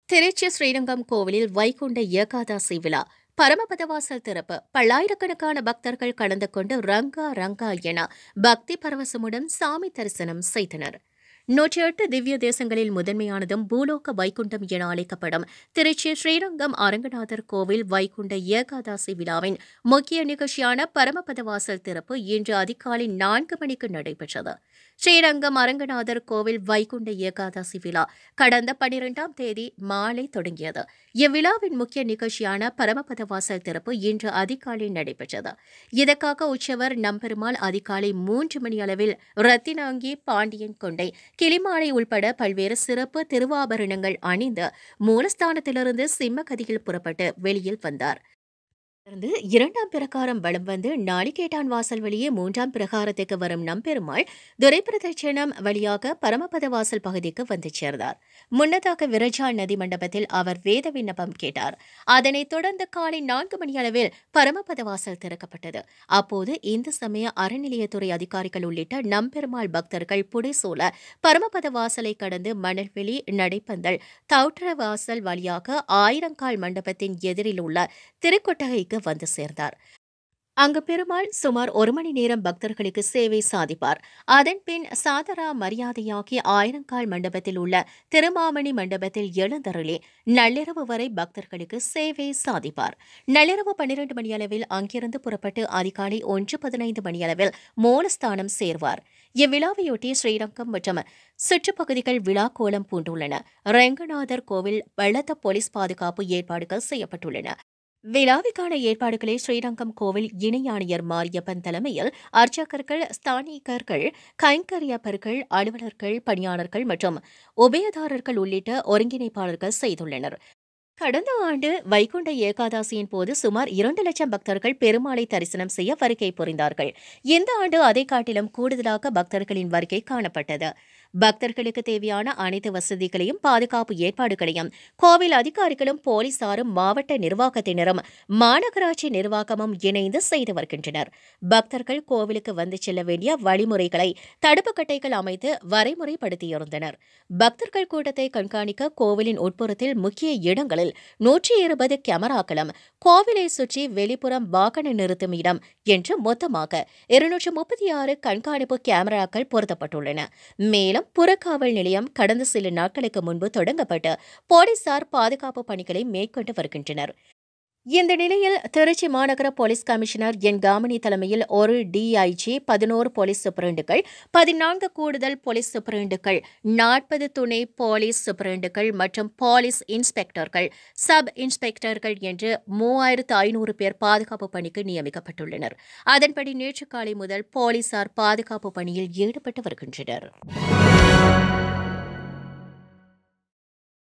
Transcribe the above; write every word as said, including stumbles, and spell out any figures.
திருச்சி ஸ்ரீரங்கம் கோவிலில் வைகுண்ட ஏகாதசி விழா பரமபதவாசல் திறப்பு. பல்லாயிரக்கணக்கான பக்தர்கள் கலந்து கொண்டு ரங்கா ரங்கா என பக்தி பரவசமுடன் சாமி தரிசனம் செய்தனர். நூற்றி எட்டு திவ்ய தேசங்களில் முதன்மையானதும் பூலோக வைகுண்டம் என அழைக்கப்படும் திருச்சி ஸ்ரீரங்கம் அரங்கநாதர் கோவில் வைகுண்ட ஏகாதசி விழாவின் முக்கிய நிகழ்ச்சியான பரமபதவாசல் திறப்பு இன்று அதிகாலை நான்கு மணிக்கு நடைபெற்றது. ஸ்ரீரங்கம் அரங்கநாதர் கோவில் வைகுண்ட ஏகாதசி விழா கடந்த பனிரெண்டாம் தேதி மாலை தொடங்கியது. இவ்விழாவின் முக்கிய நிகழ்ச்சியான பரமபதவாசல் திறப்பு இன்று அதிகாலை நடைபெற்றது. இதற்காக உற்சவர் நம்பெருமாள் அதிகாலை மூன்று மணி அளவில் ரத்தினாங்கி, பாண்டியன் கொண்டை, கிளிமாலை உள்பட பல்வேறு சிறப்பு திருவாபரணங்கள் அணிந்து மூலஸ்தானத்திலிருந்து சிம்மகதியில் புறப்பட்டு வெளியில் வந்தார். தொடர்ந்து இரண்டாம் பிரகாரம் வலம் வந்து நாளிகேட்டான் வாசல் வழியே மூன்றாம் பிரகாரத்துக்கு வரும் நம்பெருமாள் துரைப்பிரதட்சணம் வழியாக பரமபத வாசல் பகுதிக்கு வந்து சேர்ந்தார். முன்னதாக விரஜா நதி மண்டபத்தில் அவர் வேத விண்ணப்பம் கேட்டார். அதனைத் தொடர்ந்து காலை நான்கு மணி அளவில் பரமபத வாசல் திறக்கப்பட்டது. அப்போது இந்து சமய அறநிலையத்துறை அதிகாரிகள் உள்ளிட்ட நம்பெருமாள் பக்தர்கள் புடைசூழ பரமபத வாசலை கடந்து மணல்வெளி, நடைப்பந்தல், தவுற்ற வாசல் வழியாக ஆயிரங்கால் மண்டபத்தின் எதிரில் உள்ள திருக்கொட்டகைக்கு வந்து சேர்ந்தார். அங்கு பெருமாள் சுமார் ஒரு மணி நேரம் பக்தர்களுக்கு சேவை சாதிப்பார். அதன்பின் சாதரா மரியாதையாகி ஆயிரங்கால் மண்டபத்தில் உள்ள திருமாமணி மண்டபத்தில் எழுந்தருளி நள்ளிரவு வரை பக்தர்களுக்கு சேவை சாதிப்பார். நள்ளிரவு பன்னிரண்டு மணி அளவில் அங்கிருந்து புறப்பட்டு அதிகாலை ஒன்று பதினைந்து மணி அளவில் மூலஸ்தானம் சேர்வார். இவ்விழாவையொட்டி ஸ்ரீரங்கம் மற்றும் சுற்றுப்பகுதிகள் விழா கோலம் பூண்டுள்ளன. ரெங்கநாதர் கோவில் பலத்த போலீஸ் பாதுகாப்பு ஏற்பாடுகள் செய்யப்பட்டுள்ளன. விழாவிற்கான ஏற்பாடுகளை ஸ்ரீரங்கம் கோவில் இணை ஆணையர் மாரியப்பன் தலைமையில் அர்ச்சகர்கள், ஸ்தானிகர்கள், கைங்கரியப்பர்கள், அலுவலர்கள், பணியாளர்கள் மற்றும் உபயதாரர்கள் உள்ளிட்ட ஒருங்கிணைப்பாளர்கள் செய்துள்ளனர். கடந்த ஆண்டு வைகுண்ட ஏகாதசியின் போது சுமார் இரண்டு லட்சம் பக்தர்கள் பெருமாளை தரிசனம் செய்ய வருகை புரிந்தார்கள். இந்த ஆண்டு அதை காட்டிலும் கூடுதலாக பக்தர்களின் வருகை காணப்பட்டது. பக்தர்களுக்கு தேவையான அனைத்து வசதிகளையும் பாதுகாப்பு ஏற்பாடுகளையும் கோவில் அதிகாரிகளும், போலீசாரும், மாவட்ட நிர்வாகத்தினரும், மாநகராட்சி நிர்வாகமும் இணைந்து செய்து வருகின்றனர். பக்தர்கள் கோவிலுக்கு வந்து செல்ல வேண்டிய வழிமுறைகளை தடுப்பு கட்டைகள் அமைத்து வரைமுறைப்படுத்தியிருந்தனர். பக்தர்கள் கூட்டத்தை கண்காணிக்க கோவிலின் உட்புறத்தில் முக்கிய இடங்களில் நூற்றி இருபது கேமராக்களும், கோவிலை சுற்றி வெளிப்புறம் வாகன நிறுத்தும் இடம் என்று மொத்தமாக இருநூற்று முப்பத்தி ஆறு கண்காணிப்பு கேமராக்கள் பொருத்தப்பட்டுள்ளன. மேலும் புறக்காவல் நிலையம் கடந்த சில நாட்களுக்கு முன்பு தொடங்கப்பட்டு போலீசார் பாதுகாப்பு பணிகளை மேற்கொண்டு வருகின்றனர். இந்த நிலையில் திருச்சி மாநகர போலீஸ் கமிஷனர் என் காமினி தலைமையில் ஒரு டிஐஜி, பதினோரு போலீஸ் சூப்பரண்டுகள், பதினான்கு கூடுதல் போலீஸ் சூப்பரண்டுகள், நாற்பது துணை போலீஸ் சூப்பரண்டுகள் மற்றும் போலீஸ் இன்ஸ்பெக்டர்கள், சப் இன்ஸ்பெக்டர்கள் என்று மூவாயிரத்து ஐநூறு பேர் பாதுகாப்பு பணிக்கு நியமிக்கப்பட்டுள்ளனர். அதன்படி நேற்று காலை முதல் போலீசார் பாதுகாப்பு பணியில் ஈடுபட்டு வருகின்றனர்.